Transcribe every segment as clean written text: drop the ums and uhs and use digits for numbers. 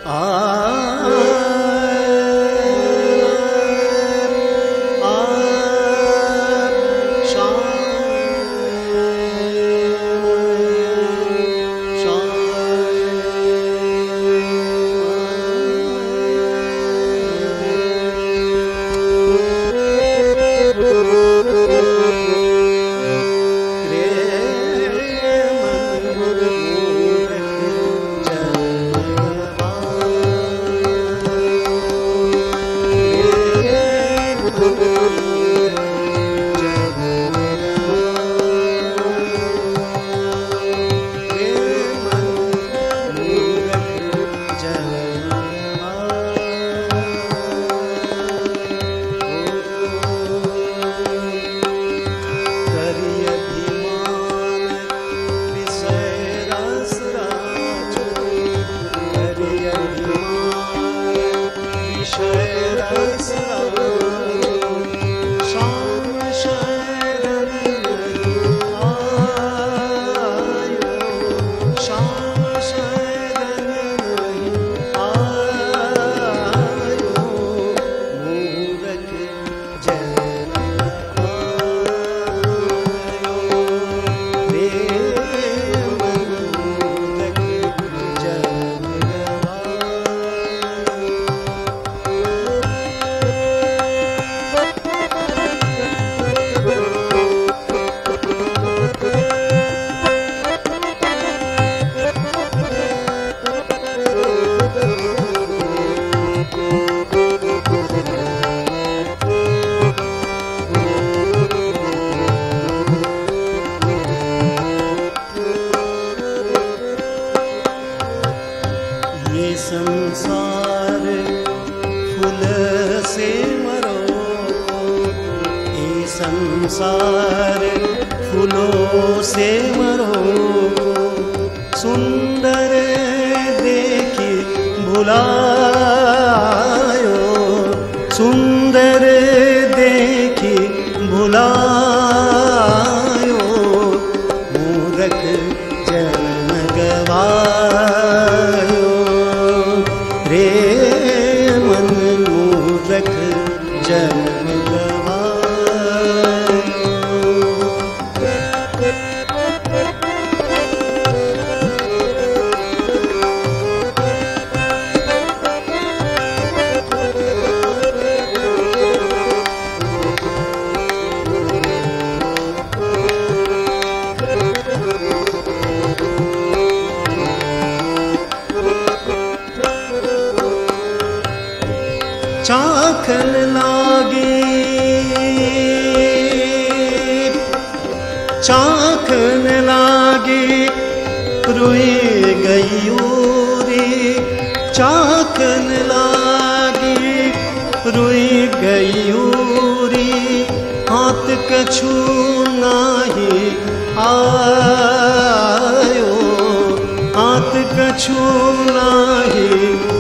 संसार फूल से मरो, ये संसार फूलों से मरो, सुंदर देखी भुलायो, सुंदर देखी भुलायो, मूरख जन्म गवायो, रे मन मूरख जन्म चाखन लागी, चाखन लागी रुई गयूरी, चाखन लागी रुई गयूरी, हाथ कछु नाही आयो, हाथ कछु नाही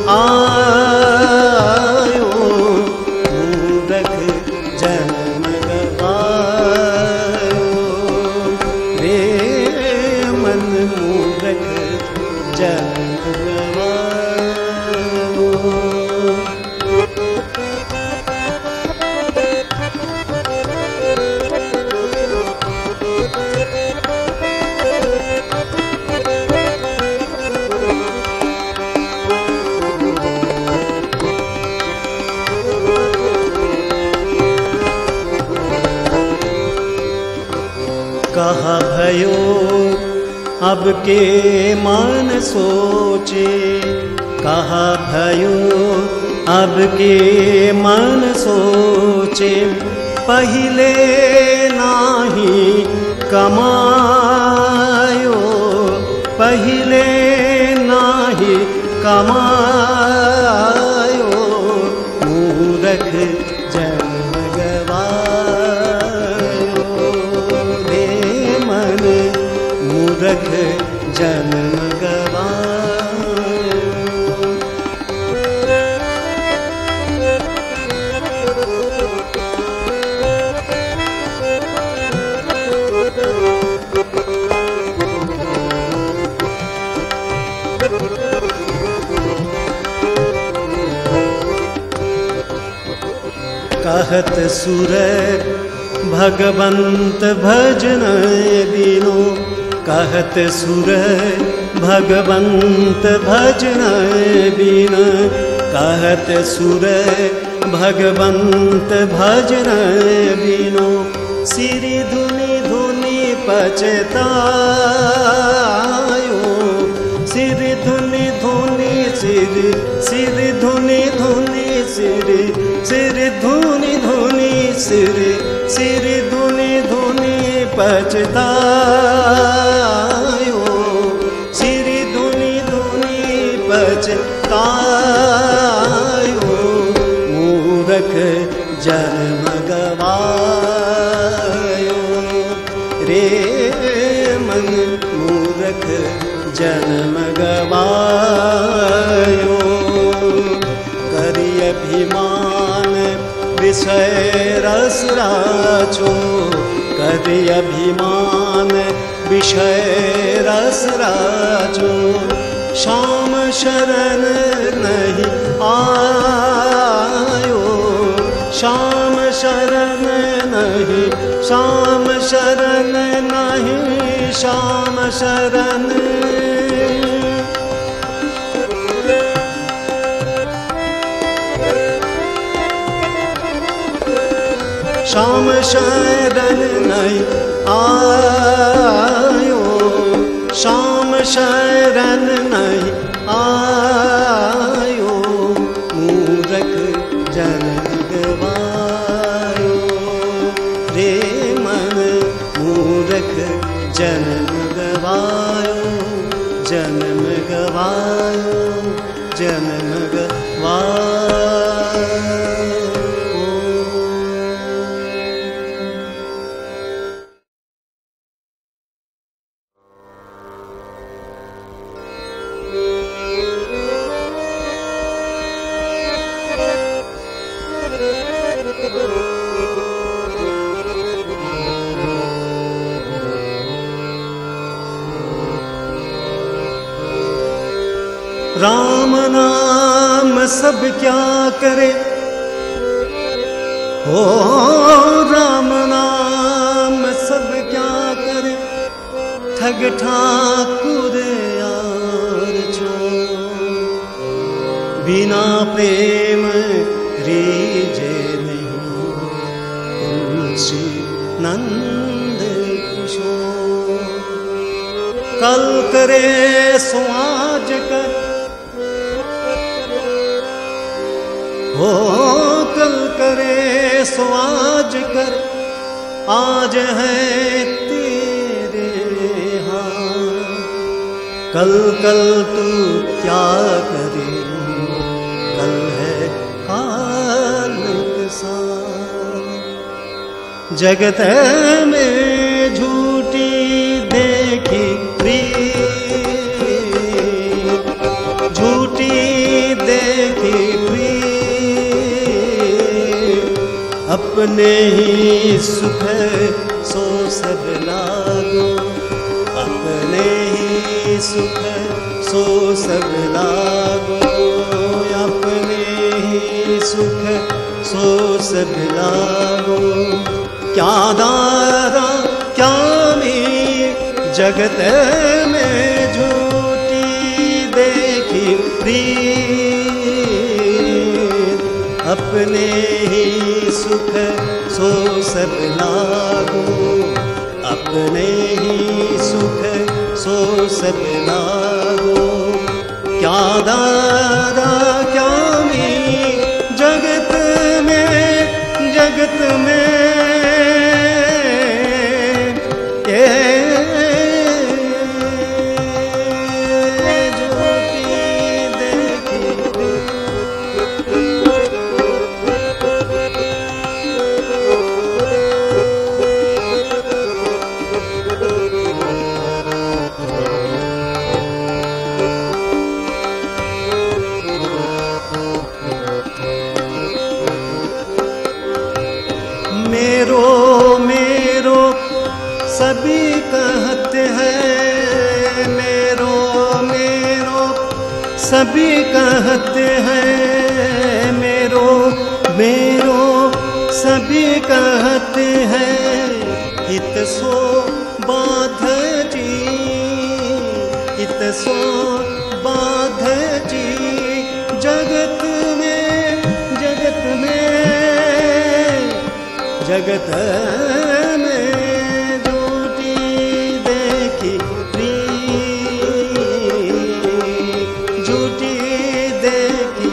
आयो, मूरख जन्म गवायो, रे मन मूरख जन्म गवायो। कहा भयो अब के मन सोचे, कहा भयो अब के मन सोचे, पहले नाही कमायो, पहले नाही कमायो, मूरख जन्म गवायो, रे मन मूरख जन्म गवायो। कहत सुर भगवंत भजन बिनु, कहत सुर भगवंत भजन बिनु, कहत सुर भगवंत भजन बिनु, सिरि धुनि धुनि पछतायो, सिरि धुनि धुनि सिरि, सिरि धुनि धुनि सिरि, सिरि धुनि धुनि सिरि, सिरि धुनि धुनि पछतायो, सिरि धुनि धुनि पछतायो, मूरख जन्म गवायो रे मन, मूरख जन्म गवायो। करि अभिमान विषय रस राचो, करि अभिमान विषय रस राचो, श्याम शरण नहीं आयो, श्याम शरण नहीं, श्याम शरण नहीं, श्याम शरण, श्याम शरण नहीं आयो, श्याम शरण नहीं आयो, मूरख जन्म गवायो रे मन, मूरख जन्म गवायो, जन्म गवायो, जन्म गवायो। राम नाम सब क्या करे, हो राम नाम सब क्या करे, ठग ठाकुर यार छो, बिना प्रेम रीजे नहीं, तुलसी नंद किशोर, कल करे सो आज कर, हो कल करे सो आज कर, आज है तेरे हाथ, कल कल तू क्या करे, कल है काल के साथ। जगत में झूठी देखी प्रीत, झूठी देखी अपने ही सुख सो सब लागो, अपने ही सुख सो सब लागो, अपने ही सुख सो सब लागो। क्या दारा क्या मीर जगत में झूठी देखी प्रीत, अपने ही सुख सो सब लागो, अपने ही सुख सो सब लागो। क्या दारा क्या मीर जगत में, जगत में सभी कहते हैं मेरो मेरो, सभी कहते हैं मेरो मेरो, कहते हैं इत सो बाध जी, इत सो बाध जी। जगत में जगत में जगत में झूठी देखी झूठी देखी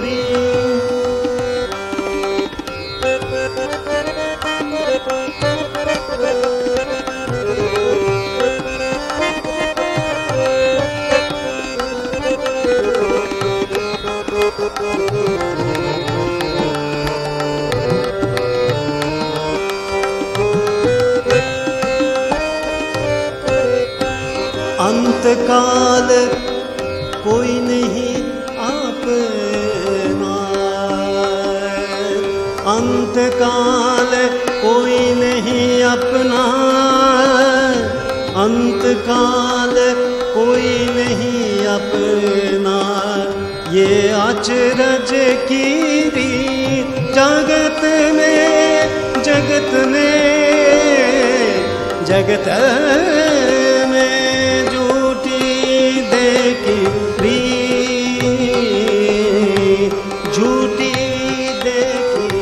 अंतकाल कोई नहीं अपना, अंतकाल कोई नहीं अपना, अंतकाल कोई नहीं अपना। ये अचरज की रीत जगत में जगत में जगत में झूठी देखी झूठी देखी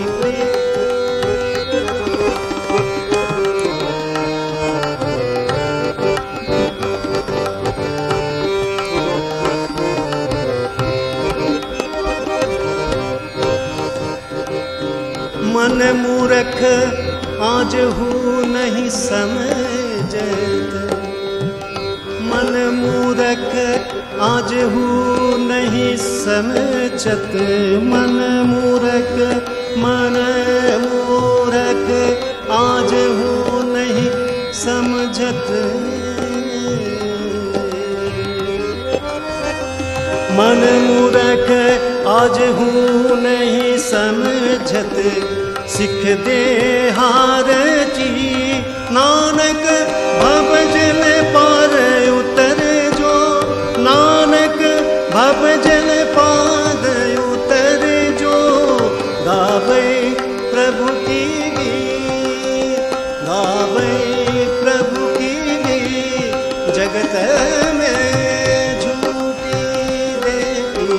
मन मूर्ख आज हूँ नहीं समझत, मन मूर्ख आज हूँ नहीं समझत, मन मूर्ख आज हूँ नहीं समझत, मन मूर्ख आज हूँ नहीं समझत। सिख दे हार जी नानक भवजल पार उतर जो, नानक भवजल पार उतर जो। गावे प्रभु की गीत, गावे प्रभु की गीत। जगत में झूठी देखी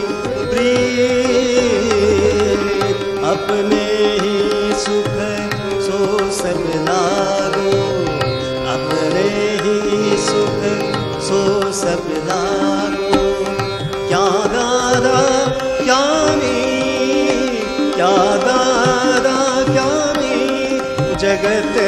प्रीत, अपने सुख सो सब लागो, अपने ही सुख सो सब लागो। क्या दादा क्या मी, क्या दादा क्या मी, जगत